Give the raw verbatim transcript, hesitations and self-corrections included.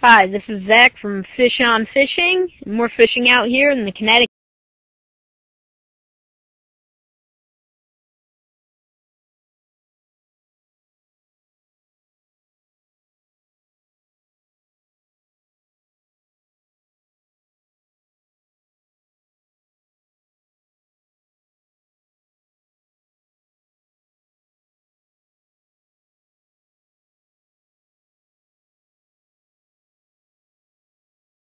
Hi, this is Zack from Fish on Fishing, and we're fishing out here in the Connecticut